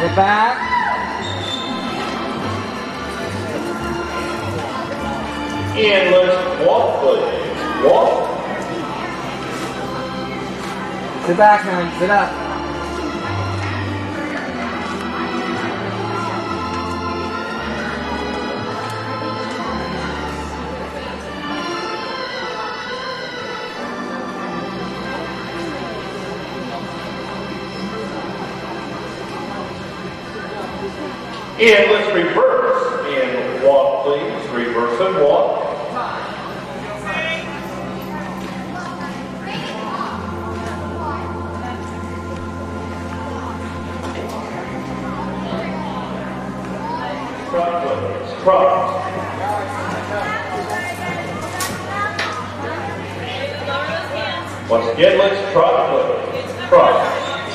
Sit back. And let's walk, please. Walk. Sit back, honey. Sit up. And let's reverse and walk, please. Reverse and walk. Trot, please. Trot. Once again, let's trot, please. Trot.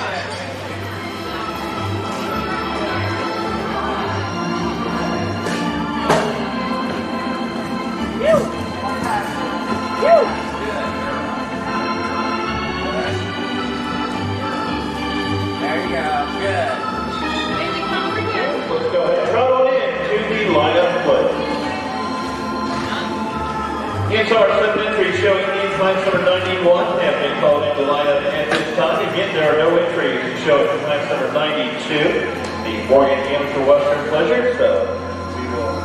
It's our seventh entry showing in class number 91 have been called into lineup at this time. Again, there are no entries showing in class number 92, the Morgan Amateur Western Pleasure. So we will.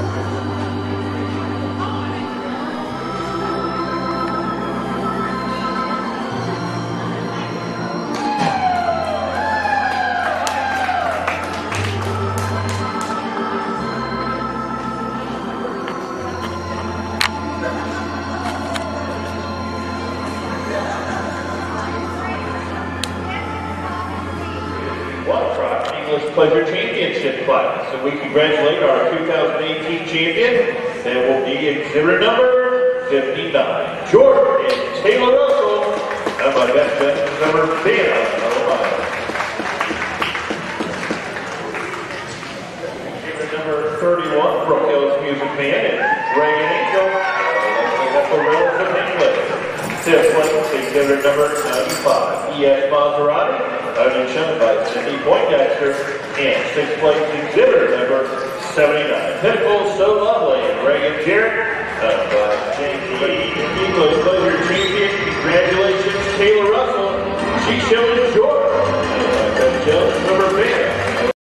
Pleasure Championship class. And we congratulate our 2018 champion. That will be exhibitor number 59, Jordan Taylor Russell. And my best bet is number 10 Ohio. Exhibitor number 31, Brookhill's music man, and Reagan Angell. That's the Rails of England. Fifth place, exhibitor number 95, E.S. Maserati. Shown by Cindy Poindexter, and sixth place exhibitor number 79. Pinnacle So Lovely, and Reagan Jarrett of James English Pleasure Champion. Congratulations, Taylor Russell. She's showing